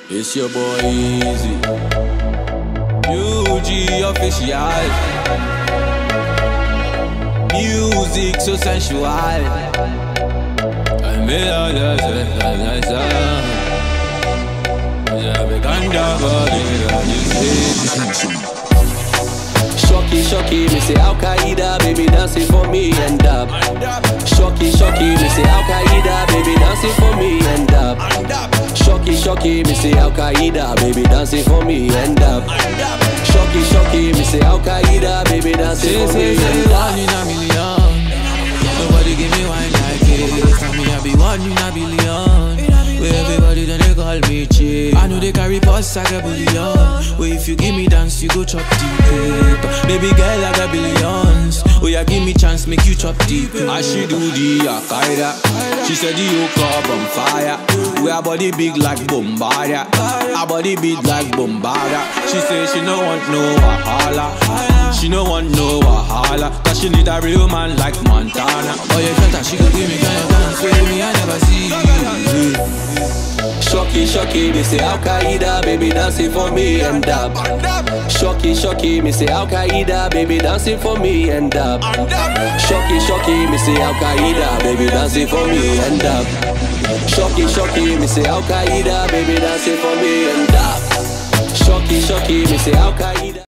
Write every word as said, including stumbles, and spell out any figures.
It's your boy Easy, U G official. Music so sensual. I'm Shocky, shocky, me say Al Qaeda, baby dancing for me and up. Shocky, shocky, me say Al Qaeda, baby dancing for me and up. Shocky, shocky, me say Al Qaeda, baby dancing for me and up. Shocky, shocky, me say Al Qaeda, baby dancing for me and up. One in a million, nobody give me wine like this. Tell me I be one in a billion. Where everybody then they call me cheap. I know they carry posts, I got bullion. Where if you give me dance, you go chop deep paper. Baby girl, I got billions. Oh yeah, give me chance, make you chop deep paper. I she do the Al-Qaeda. She said the yoke up on fire. We our body big like Bombardier. Our body big like Bombardier. She say she no want no wahala. She no want no wahala. Cause she need a real man like Montana. Oh yeah, shut she could give me kind of dance with me, I never see. Shocky, shocky, me say Al Qaeda, baby dancing for me and up. Shocky, shocky, me say Al Qaeda, baby dancing for me and up. Shocky, shocky, me say Al Qaeda, baby dancing for me and up. Shocky, shocky, me say Al Qaeda, baby dancing for me and up. Shocky, shocky, me say Al Qaeda.